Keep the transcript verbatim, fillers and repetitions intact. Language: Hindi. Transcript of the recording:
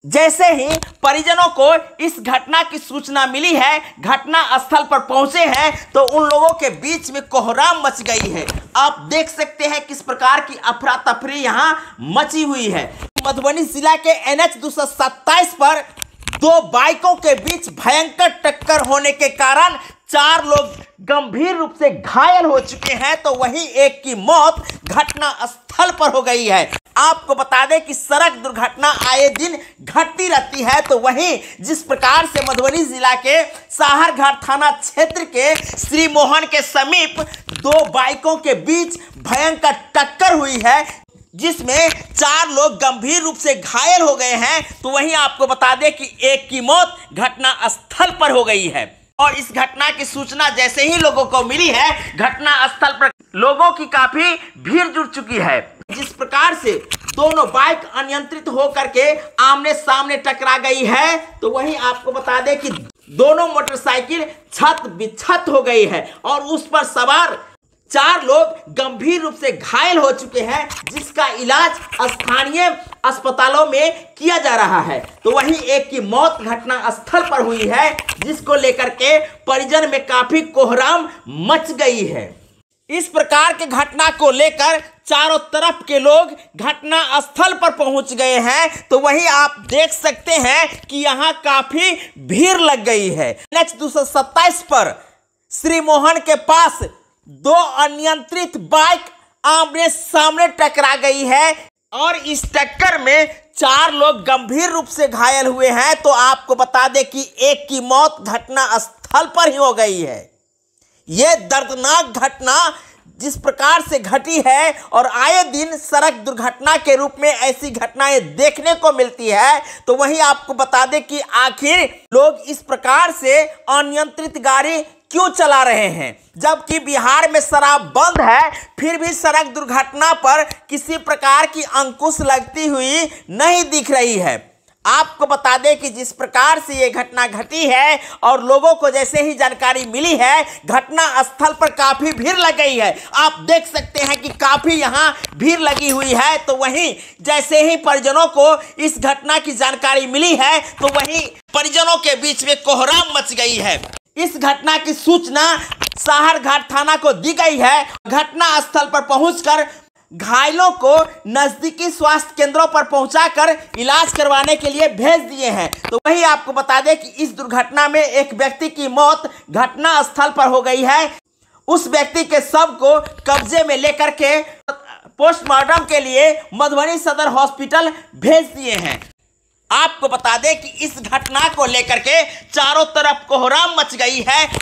जैसे ही परिजनों को इस घटना की सूचना मिली है, घटना स्थल पर पहुंचे हैं, तो उन लोगों के बीच में कोहराम मच गई है। आप देख सकते हैं किस प्रकार की अफरा तफरी यहां मची हुई है। मधुबनी जिला के एन एच दो सौ सत्ताईस पर दो बाइकों के बीच भयंकर टक्कर होने के कारण चार लोग गंभीर रूप से घायल हो चुके हैं, तो वहीं एक की मौत घटना स्थल पर हो गई है। आपको बता दें कि सड़क दुर्घटना आए दिन घटती रहती है, तो वहीं जिस प्रकार से मधुबनी जिला के साहरघाट थाना क्षेत्र के श्री मोहन के समीप दो बाइकों के बीच भयंकर टक्कर हुई है, जिसमें चार लोग गंभीर रूप से घायल हो गए हैं, तो वहीं आपको बता दें कि एक की मौत घटना स्थल पर हो गई है। और इस घटना की सूचना जैसे ही लोगों को मिली है, घटना स्थल पर लोगों की काफी भीड़ जुट चुकी है। जिस प्रकार से दोनों बाइक अनियंत्रित होकर के आमने सामने टकरा गई है, तो वहीं आपको बता दें कि दोनों मोटरसाइकिल छत बिछत हो गई है और उस पर सवार चार लोग गंभीर रूप से घायल हो चुके हैं, जिसका इलाज स्थानीय अस्पतालों में किया जा रहा है। तो वहीं एक की मौत घटना स्थल पर हुई है, जिसको लेकर के परिजन में काफी कोहराम मच गई है। इस प्रकार के घटना को लेकर चारों तरफ के लोग घटना स्थल पर पहुंच गए हैं, तो वहीं आप देख सकते हैं कि यहां काफी भीड़ लग गई है। एन एच दो सौ सत्ताईस पर श्री मोहन के पास दो अनियंत्रित बाइक आमने सामने टकरा गई है और इस टक्कर में चार लोग गंभीर रूप से घायल हुए हैं। तो आपको बता दें कि एक की मौत घटना स्थल पर ही हो गई है। यह दर्दनाक घटना जिस प्रकार से घटी है, और आए दिन सड़क दुर्घटना के रूप में ऐसी घटनाएं देखने को मिलती है, तो वहीं आपको बता दें कि आखिर लोग इस प्रकार से अनियंत्रित गाड़ी क्यों चला रहे हैं, जबकि बिहार में शराब बंद है, फिर भी सड़क दुर्घटना पर किसी प्रकार की अंकुश लगती हुई नहीं दिख रही है। आपको बता दें कि जिस प्रकार से ये घटना घटी है और लोगों को जैसे ही जानकारी मिली है, घटना स्थल पर काफी भीड़ लग गई है। आप देख सकते हैं कि काफी यहाँ भीड़ लगी हुई है। तो वहीं जैसे ही परिजनों को इस घटना की जानकारी मिली है, तो वहीं परिजनों के बीच में कोहराम मच गई है। इस घटना की सूचना साहरघाट थाना को दी गई है। घटना स्थल पर पहुंचकर घायलों को नजदीकी स्वास्थ्य केंद्रों पर पहुंचाकर इलाज करवाने के लिए भेज दिए हैं। तो वही आपको बता दें कि इस दुर्घटना में एक व्यक्ति की मौत घटना स्थल पर हो गई है। उस व्यक्ति के शव को कब्जे में लेकर के पोस्टमार्टम के लिए मधुबनी सदर हॉस्पिटल भेज दिए हैं। आपको बता दें कि इस घटना को लेकर के चारों तरफ कोहराम मच गई है।